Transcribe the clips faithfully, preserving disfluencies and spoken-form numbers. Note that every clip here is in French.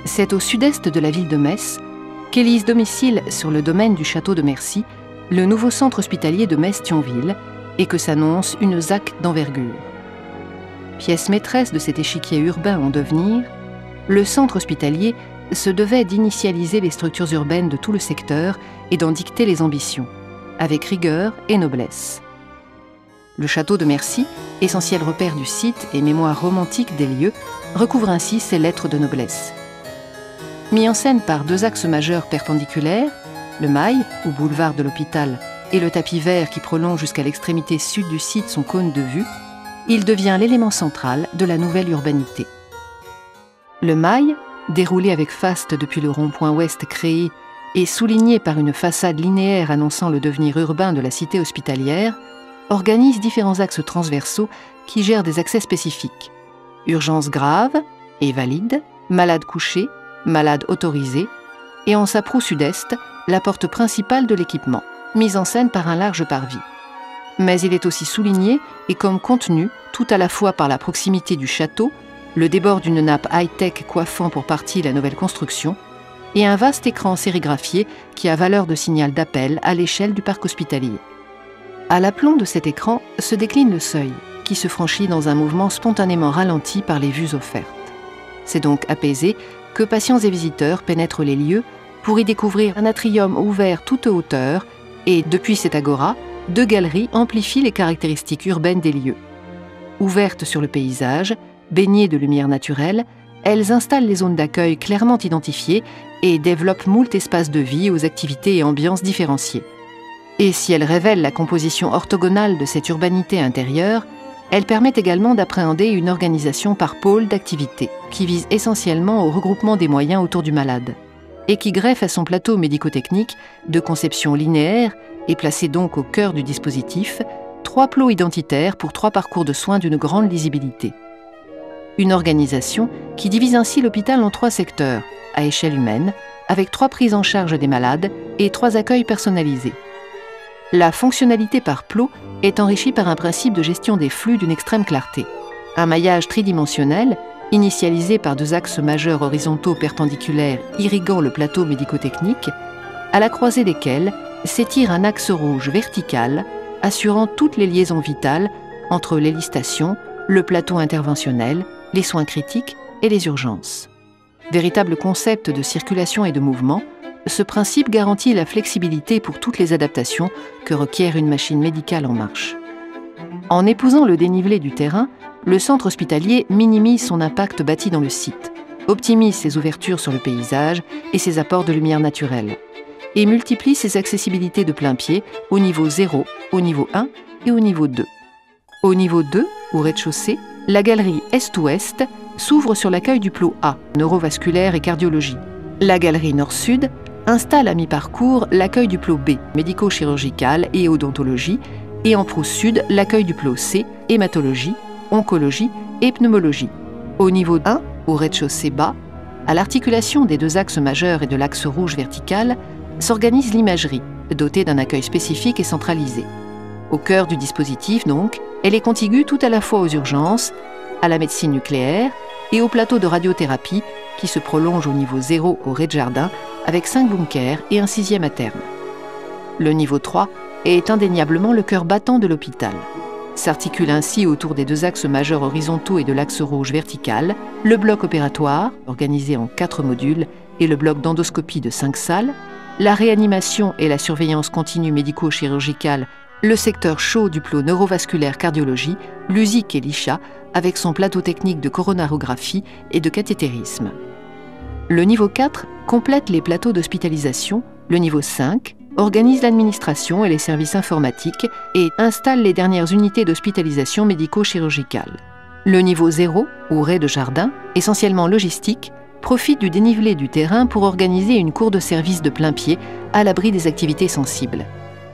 c'est au sud-est de la ville de Metz qu'élise domicile sur le domaine du château de Mercy, le nouveau centre hospitalier de Metz-Thionville, et que s'annonce une Z A C d'envergure. Pièce maîtresse de cet échiquier urbain en devenir, le centre hospitalier se devait d'initialiser les structures urbaines de tout le secteur et d'en dicter les ambitions, avec rigueur et noblesse. Le château de Mercy, essentiel repère du site et mémoire romantique des lieux, recouvre ainsi ses lettres de noblesse. Mis en scène par deux axes majeurs perpendiculaires, le Mail, ou boulevard de l'hôpital, et le tapis vert qui prolonge jusqu'à l'extrémité sud du site son cône de vue, il devient l'élément central de la nouvelle urbanité. Le Mail, déroulé avec faste depuis le rond-point ouest créé et souligné par une façade linéaire annonçant le devenir urbain de la cité hospitalière, organise différents axes transversaux qui gèrent des accès spécifiques. Urgences graves et valides, malades couchés, malades autorisés, et en sa proue sud-est, la porte principale de l'équipement, mise en scène par un large parvis. Mais il est aussi souligné et comme contenu, tout à la fois par la proximité du château, le débord d'une nappe high-tech coiffant pour partie la nouvelle construction, et un vaste écran sérigraphié qui a valeur de signal d'appel à l'échelle du parc hospitalier. À l'aplomb de cet écran se décline le seuil, qui se franchit dans un mouvement spontanément ralenti par les vues offertes. C'est donc apaisé que patients et visiteurs pénètrent les lieux pour y découvrir un atrium ouvert toute hauteur et, depuis cette agora, deux galeries amplifient les caractéristiques urbaines des lieux. Ouvertes sur le paysage, baignées de lumière naturelle, elles installent les zones d'accueil clairement identifiées et développent moult espaces de vie aux activités et ambiances différenciées. Et si elles révèlent la composition orthogonale de cette urbanité intérieure, elles permettent également d'appréhender une organisation par pôle d'activité qui vise essentiellement au regroupement des moyens autour du malade et qui greffe à son plateau médico-technique de conception linéaire et placé donc au cœur du dispositif, trois plots identitaires pour trois parcours de soins d'une grande lisibilité. Une organisation qui divise ainsi l'hôpital en trois secteurs, à échelle humaine, avec trois prises en charge des malades et trois accueils personnalisés. La fonctionnalité par plot est enrichie par un principe de gestion des flux d'une extrême clarté. Un maillage tridimensionnel, initialisé par deux axes majeurs horizontaux perpendiculaires irriguant le plateau médico-technique, à la croisée desquels s'étire un axe rouge vertical assurant toutes les liaisons vitales entre l'hélitation, le plateau interventionnel, les soins critiques et les urgences. Véritable concept de circulation et de mouvement, ce principe garantit la flexibilité pour toutes les adaptations que requiert une machine médicale en marche. En épousant le dénivelé du terrain, le centre hospitalier minimise son impact bâti dans le site, optimise ses ouvertures sur le paysage et ses apports de lumière naturelle, et multiplie ses accessibilités de plain pied au niveau zéro, au niveau un et au niveau deux. Au niveau deux, au rez-de-chaussée, la galerie Est-Ouest s'ouvre sur l'accueil du plot A, neurovasculaire et cardiologie. La galerie Nord-Sud installe à mi-parcours l'accueil du plot B, médico-chirurgical et odontologie, et en proue sud l'accueil du plot C, hématologie, oncologie et pneumologie. Au niveau un, au rez-de-chaussée bas, à l'articulation des deux axes majeurs et de l'axe rouge vertical, s'organise l'imagerie, dotée d'un accueil spécifique et centralisé. Au cœur du dispositif, donc, elle est contiguë tout à la fois aux urgences, à la médecine nucléaire et au plateau de radiothérapie qui se prolonge au niveau zéro au rez-de-jardin avec cinq bunkers et un sixième à terme. Le niveau trois est indéniablement le cœur battant de l'hôpital. S'articule ainsi autour des deux axes majeurs horizontaux et de l'axe rouge vertical, le bloc opératoire, organisé en quatre modules, et le bloc d'endoscopie de cinq salles, la réanimation et la surveillance continue médico-chirurgicale, le secteur chaud du plot neurovasculaire cardiologie, l'U S I C et l'I C H A, avec son plateau technique de coronarographie et de cathétérisme. Le niveau quatre complète les plateaux d'hospitalisation, le niveau cinq organise l'administration et les services informatiques et installe les dernières unités d'hospitalisation médico-chirurgicale. Le niveau zéro, ou rez-de-jardin, essentiellement logistique, profite du dénivelé du terrain pour organiser une cour de service de plein pied à l'abri des activités sensibles.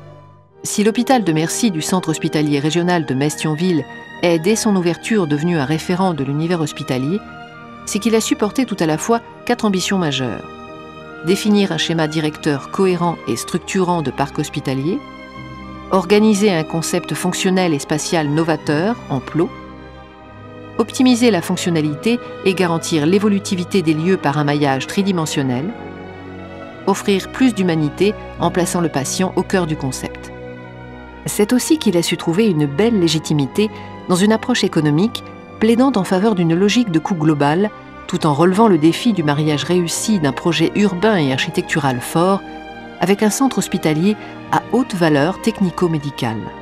Si l'hôpital de Mercy du centre hospitalier régional de Metz-Thionville est dès son ouverture devenu un référent de l'univers hospitalier, c'est qu'il a supporté tout à la fois quatre ambitions majeures. Définir un schéma directeur cohérent et structurant de parc hospitalier, organiser un concept fonctionnel et spatial novateur en plot, optimiser la fonctionnalité et garantir l'évolutivité des lieux par un maillage tridimensionnel, offrir plus d'humanité en plaçant le patient au cœur du concept. C'est aussi qu'il a su trouver une belle légitimité dans une approche économique plaidant en faveur d'une logique de coût global, tout en relevant le défi du mariage réussi d'un projet urbain et architectural fort avec un centre hospitalier à haute valeur technico-médicale.